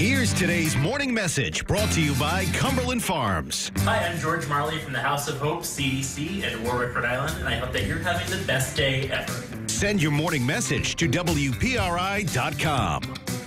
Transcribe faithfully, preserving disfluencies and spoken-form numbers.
Here's today's morning message brought to you by Cumberland Farms. Hi, I'm George Marley from the House of Hope C D C in Warwick, Rhode Island, and I hope that you're having the best day ever. Send your morning message to W P R I dot com.